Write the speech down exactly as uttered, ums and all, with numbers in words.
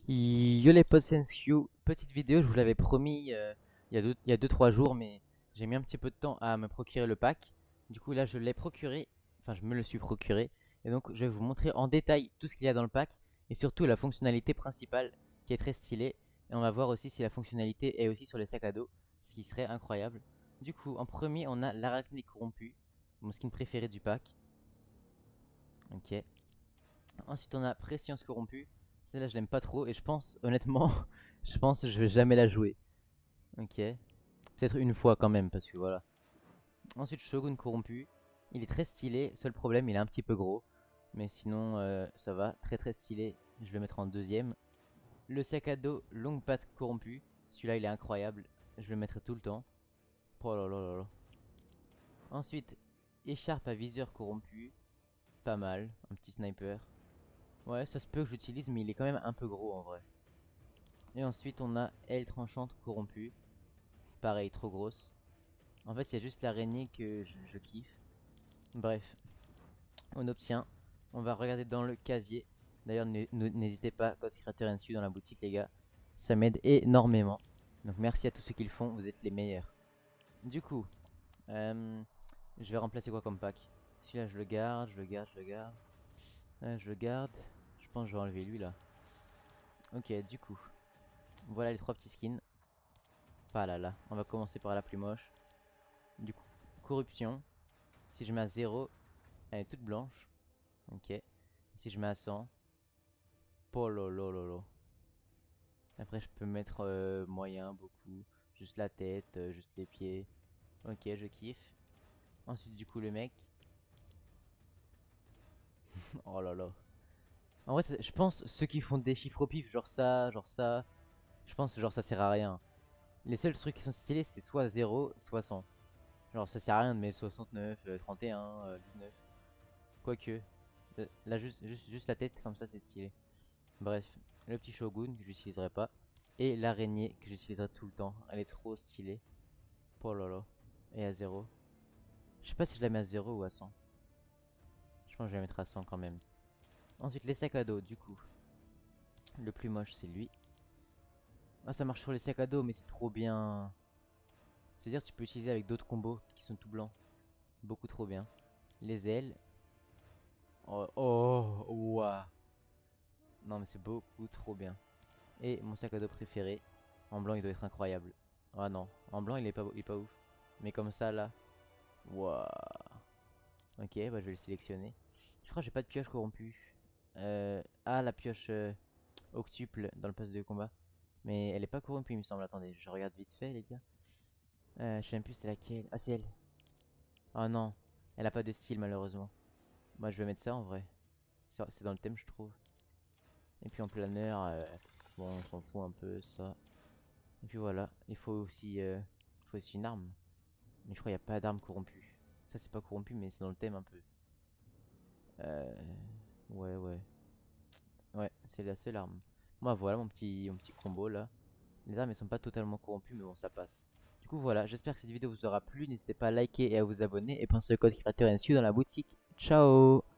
Yo les potes Sensyu, petite vidéo, je vous l'avais promis euh, il y a deux, il y a deux trois jours, mais j'ai mis un petit peu de temps à me procurer le pack. Du coup là je l'ai procuré, enfin je me le suis procuré, et donc je vais vous montrer en détail tout ce qu'il y a dans le pack, et surtout la fonctionnalité principale qui est très stylée, et on va voir aussi si la fonctionnalité est aussi sur les sacs à dos, ce qui serait incroyable. Du coup en premier on a l'arachné corrompu, mon skin préféré du pack. Ok. Ensuite on a Prescience corrompue. Celle-là je l'aime pas trop et je pense honnêtement je pense que je vais jamais la jouer. Ok. Peut-être une fois quand même parce que voilà. Ensuite Shogun corrompu. Il est très stylé. Seul problème il est un petit peu gros. Mais sinon euh, ça va. Très très stylé. Je vais le mettre en deuxième. Le sac à dos longue patte corrompu. Celui-là il est incroyable. Je le mettrai tout le temps. Oh là là là là. Ensuite écharpe à viseur corrompu. Pas mal. Un petit sniper. Ouais, ça se peut que j'utilise, mais il est quand même un peu gros en vrai. Et ensuite, on a aile tranchante corrompue. Pareil, trop grosse. En fait, il y a juste l'araignée que je, je kiffe. Bref, on obtient. On va regarder dans le casier. D'ailleurs, n'hésitez pas, code créateur N S U dans la boutique, les gars. Ça m'aide énormément. Donc, merci à tous ceux qui le font, vous êtes les meilleurs. Du coup, euh, je vais remplacer quoi comme pack? Celui-là, je le garde, je le garde, je le garde. Là, je le garde. Je pense que je vais enlever lui là. Ok, du coup, voilà les trois petits skins. Pas là là. On va commencer par la plus moche. Du coup, corruption. Si je mets à zéro, elle est toute blanche. Ok. Si je mets à cent, pololololo. Après, je peux mettre euh, moyen, beaucoup. Juste la tête, euh, juste les pieds. Ok, je kiffe. Ensuite, du coup, le mec. Oh là là. En vrai, je pense ceux qui font des chiffres au pif, genre ça, genre ça. Je pense genre ça sert à rien. Les seuls trucs qui sont stylés, c'est soit zéro, soit cent. Genre ça sert à rien de mettre soixante-neuf, euh, trente et un, euh, dix-neuf. Quoique. Euh, Là, juste, juste, juste la tête, comme ça, c'est stylé. Bref, le petit shogun que j'utiliserai pas. Et l'araignée que j'utiliserai tout le temps. Elle est trop stylée. Oh là là. Et à zéro. Je sais pas si je la mets à zéro ou à cent. Je pense que je vais la mettre à cent quand même. Ensuite, les sacs à dos, du coup. Le plus moche, c'est lui. Ah, ça marche sur les sacs à dos, mais c'est trop bien. C'est-à-dire que tu peux utiliser avec d'autres combos qui sont tout blancs. Beaucoup trop bien. Les ailes. Oh, oh, ouah. Non, mais c'est beaucoup trop bien. Et mon sac à dos préféré. En blanc, il doit être incroyable. Ah non, en blanc, il est pas, il est pas ouf. Mais comme ça, là. Waouh. Ok, bah je vais le sélectionner. Je crois que j'ai pas de pioche corrompue. Euh, ah, la pioche euh, octuple dans le pass de combat. Mais elle est pas corrompue, il me semble. Attendez, je regarde vite fait, les gars. Euh, je sais même plus c'est laquelle. Ah, c'est elle. Oh non, elle a pas de style, malheureusement. Moi, je vais mettre ça en vrai. C'est c'est dans le thème, je trouve. Et puis en planeur, euh, bon, on s'en fout un peu, ça. Et puis voilà, il faut aussi, euh, il faut aussi une arme. Mais je crois qu'il n'y a pas d'arme corrompue. Ça, c'est pas corrompu, mais c'est dans le thème un peu. Euh... Ouais, ouais. Ouais, c'est la seule arme. Moi, voilà mon petit, mon petit combo là. Les armes, elles sont pas totalement corrompues, mais bon, ça passe. Du coup, voilà, j'espère que cette vidéo vous aura plu. N'hésitez pas à liker et à vous abonner. Et pensez au code créateur N S U dans la boutique. Ciao!